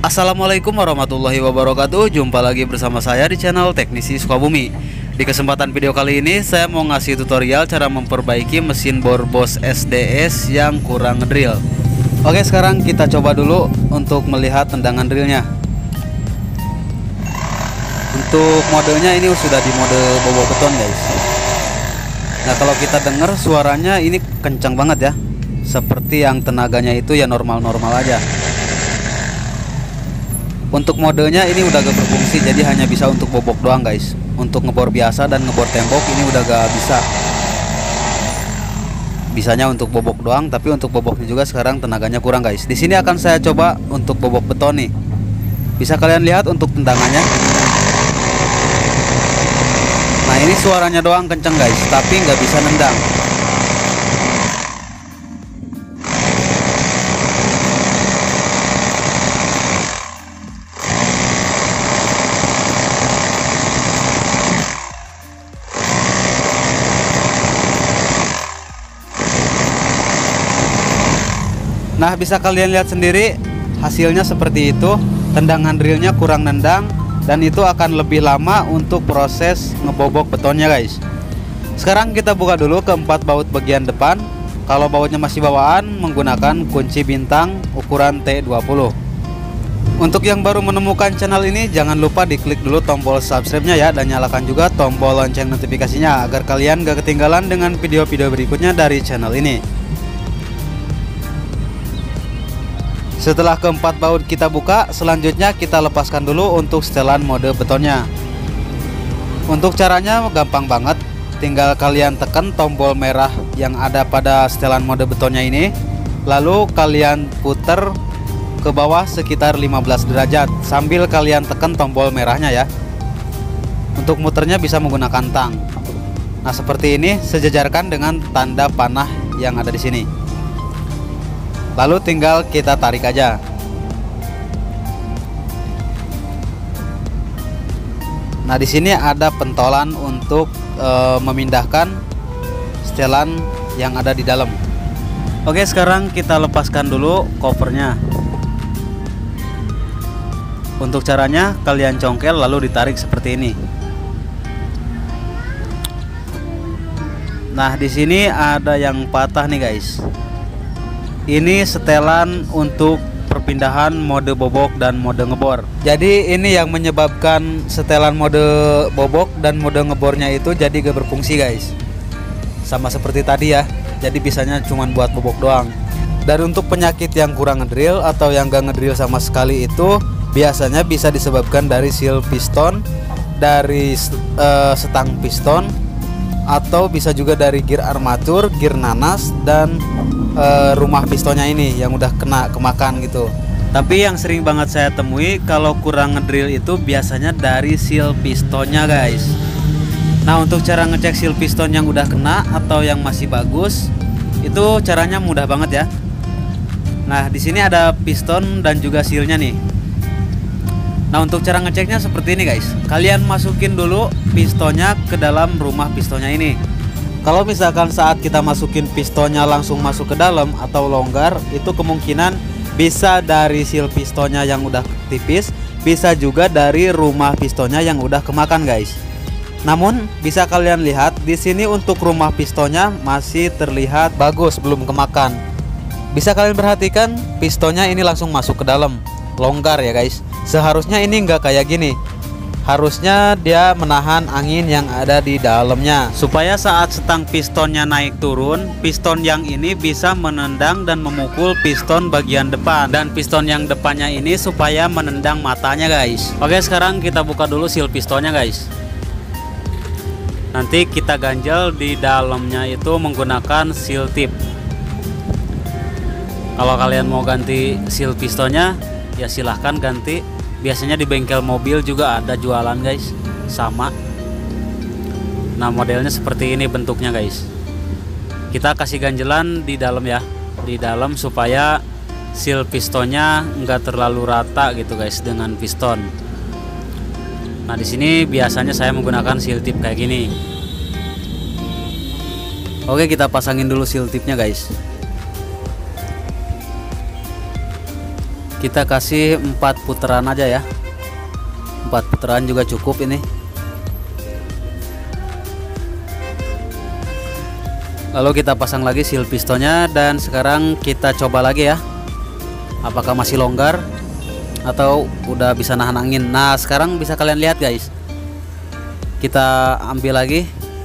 Assalamualaikum warahmatullahi wabarakatuh. Jumpa lagi bersama saya di channel Teknisi Sukabumi. Di kesempatan video kali ini saya mau ngasih tutorial cara memperbaiki mesin bor Bosch SDS yang kurang ngedrill. Oke, sekarang kita coba dulu untuk melihat tendangan drillnya. Untuk modenya ini sudah di mode bobok beton, guys. Nah, kalau kita dengar suaranya ini kencang banget ya. Seperti yang tenaganya itu ya normal-normal aja. Untuk modenya ini udah gak berfungsi, jadi hanya bisa untuk bobok doang, guys. Untuk ngebor biasa dan ngebor tembok ini udah gak bisa. Bisanya untuk bobok doang, tapi untuk boboknya juga sekarang tenaganya kurang, guys. Di sini akan saya coba untuk bobok beton nih. Bisa kalian lihat untuk tendangannya. Nah, ini suaranya doang kenceng, guys, tapi nggak bisa nendang. Nah, bisa kalian lihat sendiri hasilnya seperti itu. Tendangan drillnya kurang nendang, dan itu akan lebih lama untuk proses ngebobok betonnya, guys. Sekarang kita buka dulu keempat baut bagian depan. Kalau bautnya masih bawaan, menggunakan kunci bintang ukuran T20. Untuk yang baru menemukan channel ini, jangan lupa diklik dulu tombol subscribe-nya ya, dan nyalakan juga tombol lonceng notifikasinya agar kalian gak ketinggalan dengan video-video berikutnya dari channel ini. Setelah keempat baut kita buka, selanjutnya kita lepaskan dulu untuk setelan mode betonnya. Untuk caranya gampang banget, tinggal kalian tekan tombol merah yang ada pada setelan mode betonnya ini, lalu kalian putar ke bawah sekitar 15 derajat sambil kalian tekan tombol merahnya ya. Untuk muternya bisa menggunakan tang. Nah, seperti ini, sejajarkan dengan tanda panah yang ada di sini. Lalu tinggal kita tarik aja. Nah, di sini ada pentolan untuk memindahkan setelan yang ada di dalam. Oke, sekarang kita lepaskan dulu covernya. Untuk caranya kalian congkel lalu ditarik seperti ini. Nah, di sini ada yang patah nih, guys. Ini setelan untuk perpindahan mode bobok dan mode ngebor. Jadi ini yang menyebabkan setelan mode bobok dan mode ngebornya itu jadi gak berfungsi, guys. Sama seperti tadi ya. Jadi bisanya cuma buat bobok doang. Dan untuk penyakit yang kurang ngedrill atau yang gak ngedrill sama sekali itu biasanya bisa disebabkan dari seal piston, dari setang piston, atau bisa juga dari gear armatur, gear nanas, dan rumah pistonnya ini yang udah kena kemakan gitu. Tapi yang sering banget saya temui kalau kurang ngedrill itu biasanya dari seal pistonnya, guys. Nah, untuk cara ngecek seal piston yang udah kena atau yang masih bagus, itu caranya mudah banget ya. Nah, di sini ada piston dan juga sealnya nih. Nah, untuk cara ngeceknya seperti ini, guys. Kalian masukin dulu pistonnya ke dalam rumah pistonnya ini. Kalau misalkan saat kita masukin pistonnya langsung masuk ke dalam atau longgar, itu kemungkinan bisa dari seal pistonnya yang udah tipis, bisa juga dari rumah pistonnya yang udah kemakan, guys. Namun bisa kalian lihat di sini untuk rumah pistonnya masih terlihat bagus, belum kemakan. Bisa kalian perhatikan pistonnya ini langsung masuk ke dalam, longgar ya, guys. Seharusnya ini nggak kayak gini. Harusnya dia menahan angin yang ada di dalamnya, supaya saat setang pistonnya naik turun, piston yang ini bisa menendang dan memukul piston bagian depan, dan piston yang depannya ini supaya menendang matanya, guys. Oke, sekarang kita buka dulu seal pistonnya, guys. Nanti kita ganjel di dalamnya itu menggunakan seal tip. Kalau kalian mau ganti seal pistonnya, ya silahkan ganti. Biasanya di bengkel mobil juga ada jualan, guys, sama. Nah, modelnya seperti ini bentuknya, guys. Kita kasih ganjelan di dalam ya, di dalam supaya seal pistonnya enggak terlalu rata gitu, guys, dengan piston. Nah, di sini biasanya saya menggunakan seal tip kayak gini. Oke, kita pasangin dulu seal tipnya, guys. Kita kasih 4 putaran aja ya. 4 putaran juga cukup ini. Lalu kita pasang lagi seal pistonnya dan sekarang kita coba lagi ya. Apakah masih longgar atau udah bisa nahan angin. Nah, sekarang bisa kalian lihat guys. Kita ambil lagi.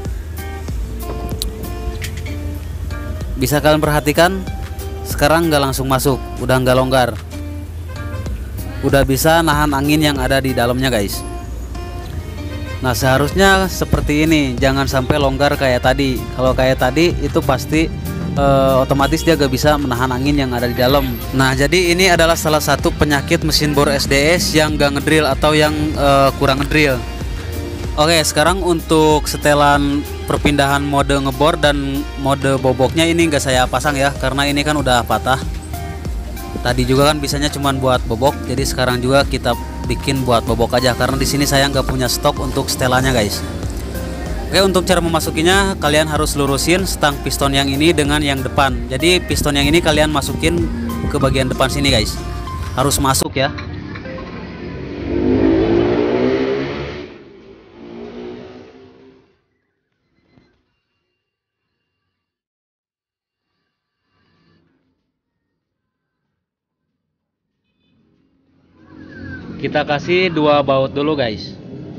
Bisa kalian perhatikan sekarang nggak langsung masuk, udah nggak longgar. Udah bisa nahan angin yang ada di dalamnya guys. Nah, seharusnya seperti ini, jangan sampai longgar kayak tadi. Kalau kayak tadi itu pasti otomatis dia gak bisa menahan angin yang ada di dalam. Nah, jadi ini adalah salah satu penyakit mesin bor SDS yang gak ngedrill atau yang kurang ngedrill. Oke, sekarang untuk setelan perpindahan mode ngebor dan mode boboknya ini nggak saya pasang ya, karena ini kan udah patah. Tadi juga kan bisanya cuman buat bobok, jadi sekarang juga kita bikin buat bobok aja karena di sini saya nggak punya stok untuk setelannya guys. Oke, untuk cara memasukinya kalian harus lurusin stang piston yang ini dengan yang depan. Jadi piston yang ini kalian masukin ke bagian depan sini guys. Harus masuk ya. Kita kasih 2 baut dulu guys.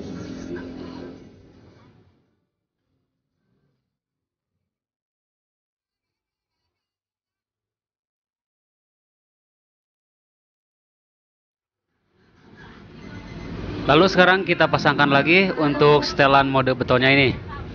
Lalu sekarang kita pasangkan lagi untuk setelan mode betonnya ini.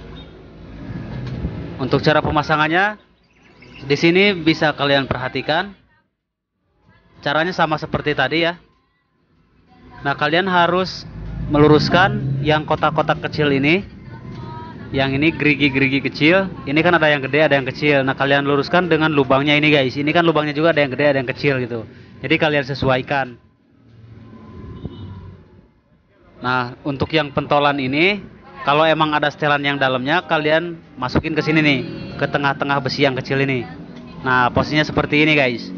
Untuk cara pemasangannya di sini bisa kalian perhatikan. Caranya sama seperti tadi ya. Nah, kalian harus meluruskan yang kotak-kotak kecil ini. Yang ini gerigi-gerigi kecil. Ini kan ada yang gede, ada yang kecil. Nah, kalian luruskan dengan lubangnya ini guys. Ini kan lubangnya juga ada yang gede, ada yang kecil gitu. Jadi kalian sesuaikan. Nah, untuk yang pentolan ini, kalau emang ada setelan yang dalamnya, kalian masukin ke sini nih, ke tengah-tengah besi yang kecil ini. Nah, posisinya seperti ini guys.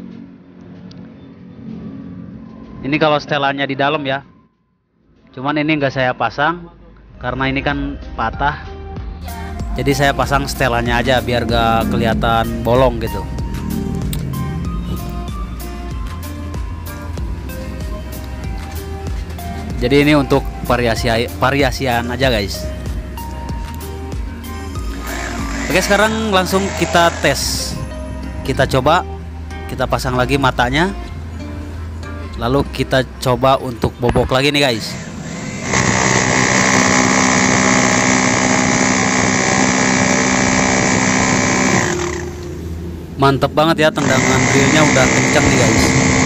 Ini kalau setelannya di dalam ya. Cuman ini nggak saya pasang karena ini kan patah. Jadi saya pasang setelannya aja biar gak kelihatan bolong gitu. Jadi ini untuk variasian aja guys. Oke, sekarang langsung kita tes. Kita coba, kita pasang lagi matanya. Lalu kita coba untuk bobok lagi nih guys. Mantep banget ya, tendangan drillnya udah kencang nih guys.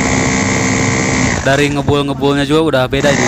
Dari ngebul-ngebulnya juga udah beda ini.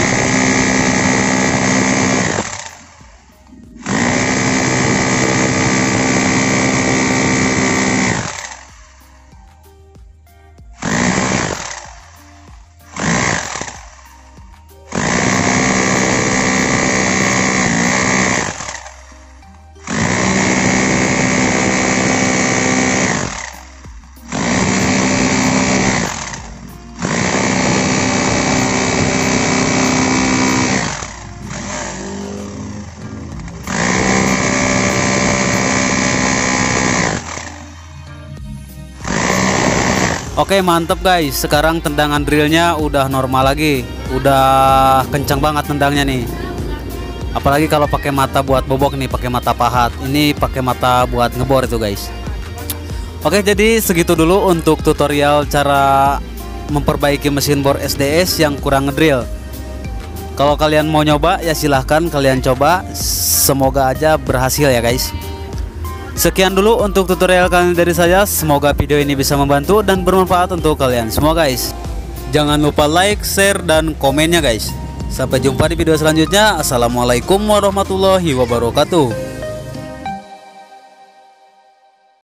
Oke, mantep guys. Sekarang tendangan drillnya udah normal lagi. Udah kencang banget tendangnya nih. Apalagi kalau pakai mata buat bobok nih, pakai mata pahat. Ini pakai mata buat ngebor itu guys. Oke, jadi segitu dulu untuk tutorial cara memperbaiki mesin bor SDS yang kurang ngedrill. Kalau kalian mau nyoba ya silahkan kalian coba. Semoga aja berhasil ya guys. Sekian dulu untuk tutorial kali ini dari saya. Semoga video ini bisa membantu dan bermanfaat untuk kalian semua guys. Jangan lupa like, share, dan komennya guys. Sampai jumpa di video selanjutnya. Assalamualaikum warahmatullahi wabarakatuh.